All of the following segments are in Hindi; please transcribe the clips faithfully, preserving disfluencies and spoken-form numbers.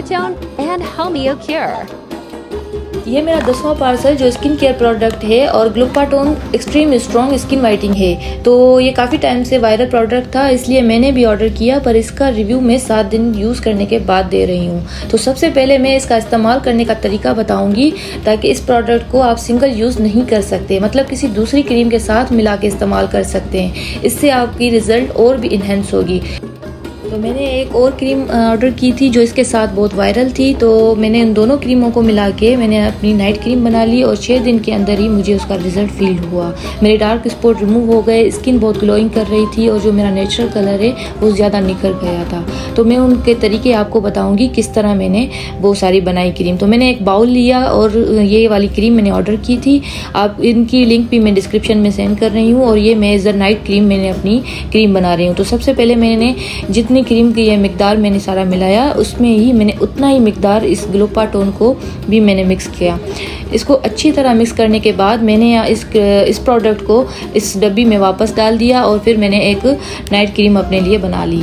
tone and Homeo Cure. ये मेरा दसवां पार्सल जो स्किन केयर प्रोडक्ट है और ग्लूकाटोन एक्सट्रीम स्ट्रॉन्ग स्किन वाइटनिंग है। तो ये काफ़ी टाइम से वायरल प्रोडक्ट था, इसलिए मैंने भी ऑर्डर किया, पर इसका रिव्यू मैं सात दिन यूज़ करने के बाद दे रही हूँ। तो सबसे पहले मैं इसका इस्तेमाल करने का तरीका बताऊँगी, ताकि इस प्रोडक्ट को आप सिंगल यूज़ नहीं कर सकते, मतलब किसी दूसरी क्रीम के साथ मिला के इस्तेमाल कर सकते हैं। इससे आपकी रिज़ल्ट और भी इन्हेंस होगी। तो मैंने एक और क्रीम ऑर्डर की थी जो इसके साथ बहुत वायरल थी, तो मैंने इन दोनों क्रीमों को मिला के मैंने अपनी नाइट क्रीम बना ली और छः दिन के अंदर ही मुझे उसका रिजल्ट फील हुआ। मेरे डार्क स्पॉट रिमूव हो गए, स्किन बहुत ग्लोइंग कर रही थी और जो मेरा नेचुरल कलर है वो ज़्यादा निखर गया था। तो मैं उनके तरीके आपको बताऊँगी किस तरह मैंने वो सारी बनाई क्रीम। तो मैंने एक बाउल लिया और ये वाली क्रीम मैंने ऑर्डर की थी, आप इनकी लिंक भी मैं डिस्क्रिप्शन में सेंड कर रही हूँ। और ये मैं एज अ नाइट क्रीम मैंने अपनी क्रीम बना रही हूँ। तो सबसे पहले मैंने जितनी क्रीम की ये मिकदार मैंने सारा मिलाया, उसमें ही मैंने उतना ही मिकदार इस ग्लूकाटोन को भी मैंने मिक्स किया। इसको अच्छी तरह मिक्स करने के बाद मैंने इस इस प्रोडक्ट को इस डब्बी में वापस डाल दिया और फिर मैंने एक नाइट क्रीम अपने लिए बना ली।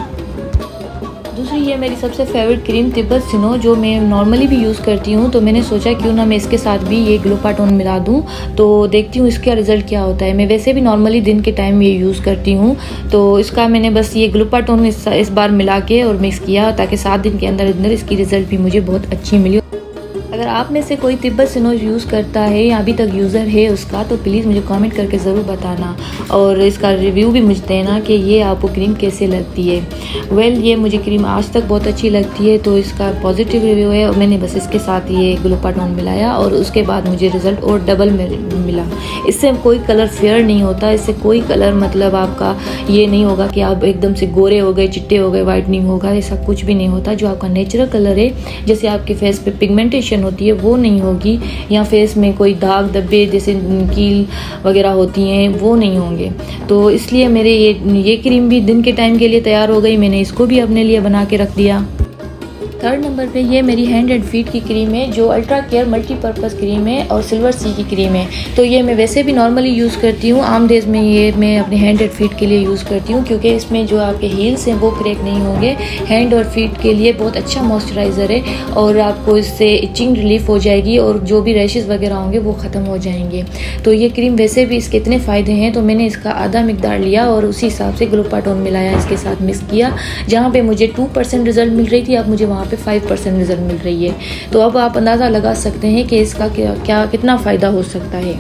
दूसरी ये मेरी सबसे फेवरेट क्रीम तिब्बत सिनो, जो मैं नॉर्मली भी यूज़ करती हूँ। तो मैंने सोचा क्यों ना मैं इसके साथ भी ये ग्लूकाटोन मिला दूँ, तो देखती हूँ इसका रिज़ल्ट क्या होता है। मैं वैसे भी नॉर्मली दिन के टाइम ये यूज़ करती हूँ, तो इसका मैंने बस ये ग्लूकाटोन इस, इस बार मिला के और मिक्स किया, ताकि सात दिन के अंदर अंदर इसकी रिज़ल्ट भी मुझे बहुत अच्छी मिली। अगर आप में से कोई तिब्बत सिनो यूज़ करता है या अभी तक यूज़र है उसका, तो प्लीज़ मुझे कमेंट करके ज़रूर बताना और इसका रिव्यू भी मुझे देना कि ये आपको क्रीम कैसे लगती है। वेल well, ये मुझे क्रीम आज तक बहुत अच्छी लगती है, तो इसका पॉजिटिव रिव्यू है। और मैंने बस इसके साथ ये ग्लूकाटोन मिलाया और उसके बाद मुझे रिज़ल्ट और डबल में मिला। इससे कोई कलर फेयर नहीं होता, इससे कोई कलर मतलब आपका ये नहीं होगा कि आप एकदम से गोरे हो गए, चिट्टे हो गए, वाइटनिंग होगा, ऐसा कुछ भी नहीं होता। जो आपका नेचुरल कलर है, जैसे आपके फेस पे पिगमेंटेशन होती है वो नहीं होगी, या फेस में कोई दाग धब्बे जैसे कील वगैरह होती हैं वो नहीं होंगे। तो इसलिए मेरे ये ये क्रीम भी दिन के टाइम के लिए तैयार हो गई, मैंने इसको भी अपने लिए बना के रख दिया। थर्ड नंबर पे ये मेरी हैंड एंड फीट की क्रीम है, जो अल्ट्रा केयर मल्टीपर्पज़ क्रीम है और सिल्वर सी की क्रीम है। तो ये मैं वैसे भी नॉर्मली यूज़ करती हूँ, आम डेज में ये मैं अपने हैंड एंड फीट के लिए यूज़ करती हूँ, क्योंकि इसमें जो आपके हील्स हैं वो क्रैक नहीं होंगे। हैंड और फीट के लिए बहुत अच्छा मॉइस्चराइज़र है और आपको इससे इचिंग रिलीफ हो जाएगी और जो भी रैशेज़ वगैरह होंगे वो ख़त्म हो जाएंगे। तो ये क्रीम वैसे भी इसके इतने फ़ायदे हैं, तो मैंने इसका आधा मिकदार लिया और उसी हिसाब से ग्लूकाटोन मिलाया, इसके साथ मिक्स किया। जहाँ पर मुझे टू परसेंट रिजल्ट मिल रही थी, अब मुझे वहाँ पर फाइव परसेंट रिजल्ट मिल रही है। तो अब आप अंदाज़ा लगा सकते हैं कि इसका क्या, क्या कितना फ़ायदा हो सकता है।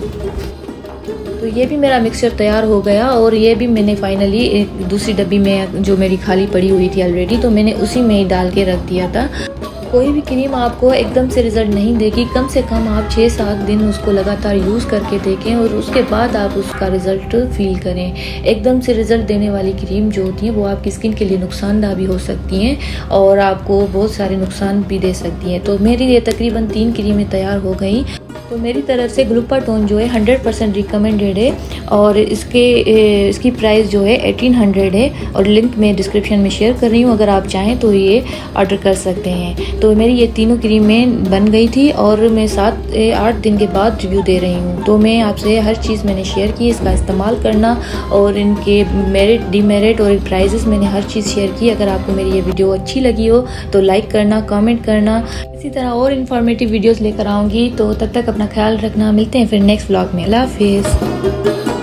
तो ये भी मेरा मिक्सचर तैयार हो गया और ये भी मैंने फाइनली एक दूसरी डब्बी में जो मेरी खाली पड़ी हुई थी ऑलरेडी, तो मैंने उसी में ही डाल के रख दिया था। कोई भी क्रीम आपको एकदम से रिज़ल्ट नहीं देगी, कम से कम आप छः सात दिन उसको लगातार यूज़ करके देखें और उसके बाद आप उसका रिज़ल्ट फील करें। एकदम से रिज़ल्ट देने वाली क्रीम जो होती हैं वो आपकी स्किन के लिए नुकसानदाह भी हो सकती हैं और आपको बहुत सारे नुकसान भी दे सकती हैं। तो मेरी ये तकरीबन तीन क्रीमें तैयार हो गई। तो मेरी तरफ से ग्लूकाटोन जो है हंड्रेड परसेंट रिकमेंडेड है और इसके इसकी प्राइस जो है एटीन हंड्रेड है और लिंक मैं डिस्क्रिप्शन में शेयर कर रही हूँ, अगर आप चाहें तो ये ऑर्डर कर सकते हैं। तो मेरी ये तीनों क्रीमें बन गई थी और मैं सात आठ दिन के बाद रिव्यू दे रही हूँ। तो मैं आपसे हर चीज़ मैंने शेयर की, इसका इस्तेमाल करना और इनके मेरिट डीमेरिट और प्राइजेस मैंने हर चीज़ शेयर की। अगर आपको मेरी ये वीडियो अच्छी लगी हो तो लाइक करना, कमेंट करना। इसी तरह और इन्फॉर्मेटिव वीडियोस लेकर आऊँगी, तो तब तक अपना ख्याल रखना। मिलते हैं फिर नेक्स्ट व्लॉग में। अल्लाह हाफिज़।